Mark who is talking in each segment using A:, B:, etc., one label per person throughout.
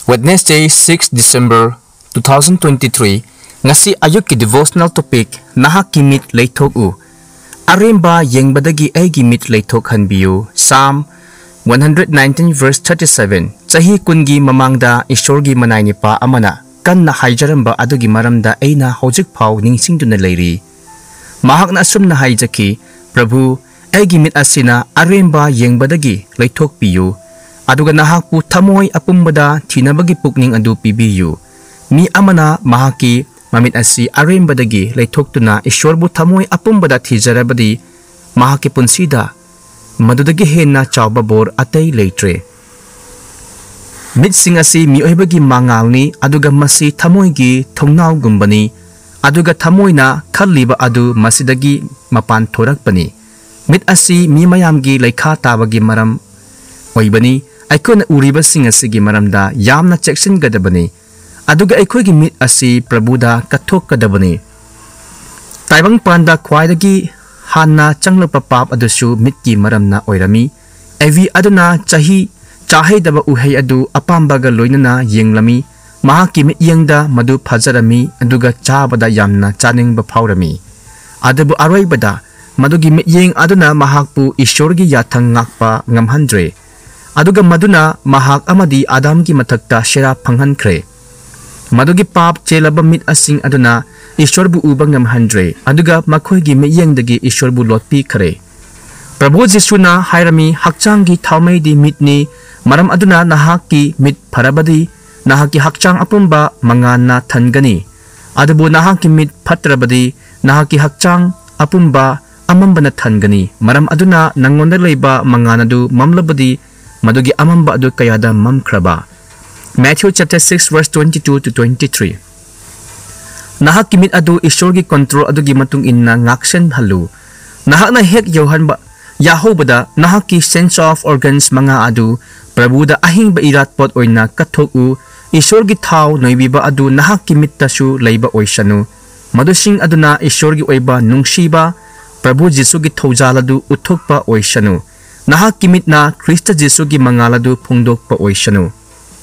A: Wednesday, 6 December 2023, ngasi ayuk ki devotional topic nahak ki mit leithok u. Aremba yengbadagi aigi mit leithok hanbiyu. Psalm 119 verse 37. Chahi kungi mamangda ishorgi manai nipa amana kanna haijaramba adugi maramda aina hojik phau ningsingduna leiri. Mahakna asumna haijaki, Prabhu, aigi mit asina aremba yengbadagi leithok piyu. Aduga nahakpu thamoy apumbada thinabagi pukning adu pibiyu. Mi amana mahaki mamit asi arembadagi leithoktuna ishorbu thamoy apumbada thijarabadi mahaki punsida madudagi henna chawba bor atay leitre. Mit sing asi mioibagi mangalni aduga masi thamoy gi thongnaw gumbani aduga thamoy na khalliba adu masidagi mapan thorakpani. Mit asi mi mayamgi leikha tabagi maram oibani aikona uriba sing asigi maramda yamna checksin gadabani aduga aikogi mit asi Prabhuda kathok kadabani. Taibang panda khwaidagi hanna changlapa pap adusu mitki maramna oirami evi aduna chahi chahaidaba uhei adu apambaga loinana yenglami mahaki mit yengda madu phajarami aduga chabada yamna chaningba phaurami adabu aroibada madugi mit yeng aduna mahakpu ishorgi yathang ngakpa ngamhandre aduga maduna mahak amadi Adam ki mathakta shera phanghankre. Madugi pap chelaba mit asing aduna ishorbu ubangam handre aduga makhoigi miyengdagi ishorbu lotpi khare. Prabhu Jisuna hairami hakchangi thaumai di mitni maram aduna nahaki mit pharabadi nahaki hakchang apumba mangana thangani adubu nahaki mit phatrabadi nahaki hakchang apumba amambana thangani maram aduna nangonda leiba manganadu mamlabadi madugi amamba adu kayada mamkraba. Matthew chapter 6 verse 22 to 23. Nahak kimit adu ishorgi control adugi matung inna ngaksen halu. Nahak na hek yohanba yahobada nahak ki sense of organs mga adu Prabhuda ahing ba irat pot oina kathok u ishorgi thaw noibiba adu nahak kimit tasu leiba oisanu. Madusing aduna ishorgi oiba nungshiba Prabhu Jisu gi thawjaladu uthokpa oisanu. Nahak kimit na Krista Jesu gi mangaladu phungdok pa oisanu.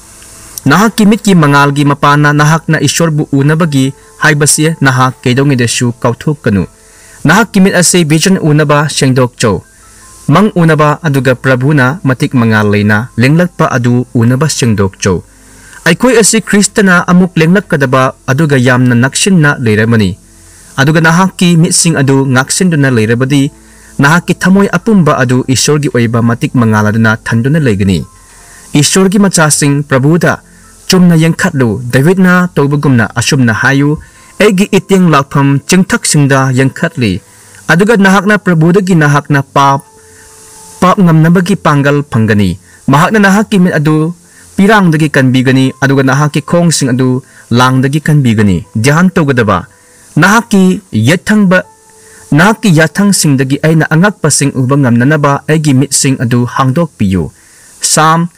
A: Nahak kimit ki mangal gi mapana nahak na ishorbu unabagi haibasi nahak kaidongi desu kauthuk kanu. Nahak kimit ase vision unaba sengdok chow. Mang unaba aduga Prabhu na matik mangal leina lenglak pa adu unaba sengdok chow. Aikoy ase Krista na amuk lenglak kadaba aduga yam na naksin na leiramani. Aduga nahak ki mitsing adu ngaksin duna leirabadi nahaki thamoy apumba adu ishorgi oiba matik mangaladuna thanduna legani. Ishorgi machasing Prabhuda chumna yangkhatlu David na tobagumna asumna hayu egi ityang lakpham chingthak singda yangkhatli aduga nahakna Prabhuda gi nahakna pap ngamnabagi pangal phangani mahakna nahaki mit adu pirangdagi kanbigani aduga nahaki khong sing adu langdagi kanbigani dhyan togadaba nahaki yathangba Nahaki yathang singdagi aina angak pasing ubangam nanaba egi mitsing adu hangdok piyu. Psalm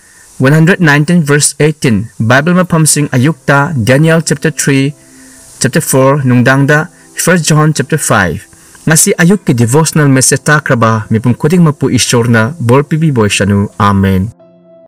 A: 119 verse 18 Bible mapam sing ayukta Daniel chapter 3 chapter 4 nungdangda 1 John chapter 5 ngasi ayuk ki devotional message takraba mipum kuding mapu ishorna bor pibi boy shanu. Amen.